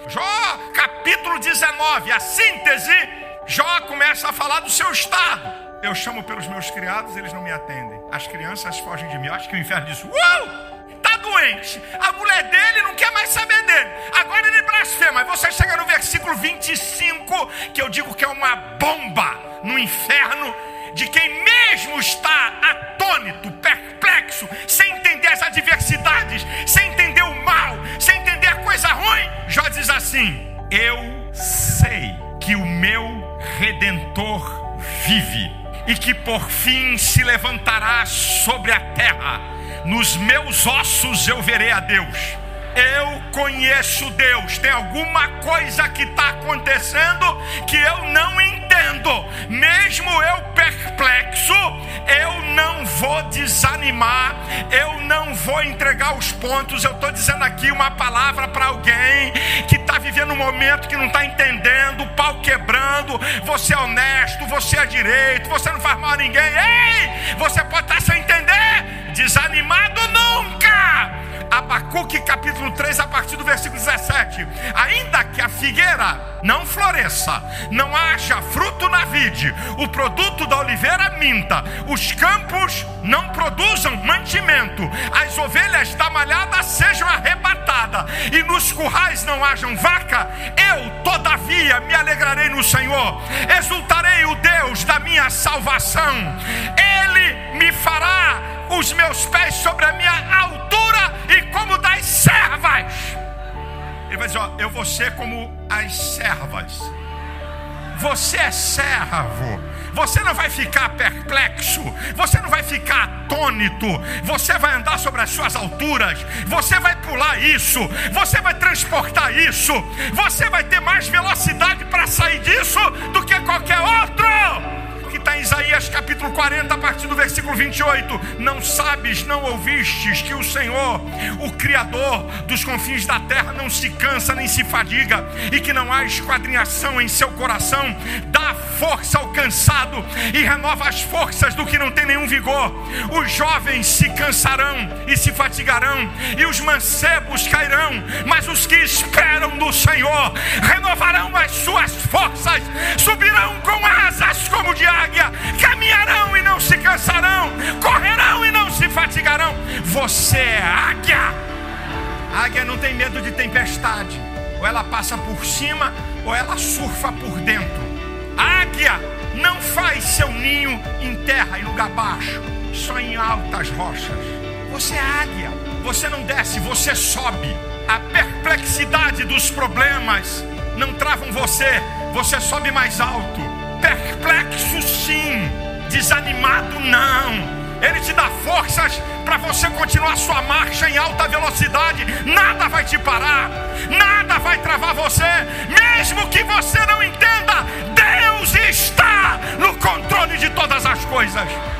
Jó, capítulo 19, a síntese, Jó começa a falar do seu estado. Eu chamo pelos meus criados, eles não me atendem. As crianças fogem de mim. Eu acho que o inferno diz, tá doente. A mulher dele não quer mais saber dele. Agora ele blasfema. Aí você chega no versículo 25, que eu digo que é uma bomba no inferno, de quem mesmo está atônito, perplexo, sem entender as adversidades, sem entender o mal, sem entender a coisa ruim. Jó diz assim: eu sei que o meu Redentor vive e que por fim se levantará sobre a terra. Nos meus ossos eu verei a Deus. Eu conheço Deus. Tem alguma coisa que está acontecendo que eu não entendo. Mesmo eu perplexo, eu não vou desanimar, eu não vou entregar os pontos. Eu estou dizendo aqui uma palavra para alguém que está vivendo um momento que não está entendendo, o pau quebrando. Você é honesto, você é direito, você não faz mal a ninguém. Ei, você pode estar sem entender, desanimado nunca. Abacuque capítulo 3, a partir do versículo 17. Ainda que a figueira não floresça, não haja fruto na vide, o produto da oliveira minta, os campos não produzam mantimento, as ovelhas da malhada sejam arrebatadas e nos currais não hajam vaca, eu todavia me alegrarei no Senhor, exultarei o Deus da minha salvação. Ele me fará os meus pés sobre a minha altura e como das servas. Ele vai dizer, eu vou ser como as servas. Você é servo. Você não vai ficar perplexo. Você não vai ficar atônito. Você vai andar sobre as suas alturas. Você vai pular isso. Você vai transportar isso. Você vai ter mais velocidade para sair disso do que qualquer outro. Que está em Isaías capítulo 40, a partir do versículo 28. Não sabes, não ouvistes que o Senhor, o Criador dos confins da terra, não se cansa nem se fadiga, e que não há esquadrinhação em seu coração? Dá força ao cansado e renova as forças do que não tem nenhum vigor. Os jovens se cansarão e se fatigarão, e os mancebos cairão, mas os que esperam no Senhor renovarão as suas forças, subirão com asas como de águia, caminharão e não se cansarão, correrão e não se fatigarão. Você é águia. A águia não tem medo de tempestade. Ou ela passa por cima, ou ela surfa por dentro. A águia não faz seu ninho em terra, em lugar baixo, só em altas rochas. Você é águia. Você não desce, você sobe. A perplexidade dos problemas não travam você. Você sobe mais alto. Perplexo sim, desanimado não. Ele te dá forças para você continuar sua marcha em alta velocidade. Nada vai te parar, nada vai travar você. Mesmo que você não entenda, Deus está no controle de todas as coisas.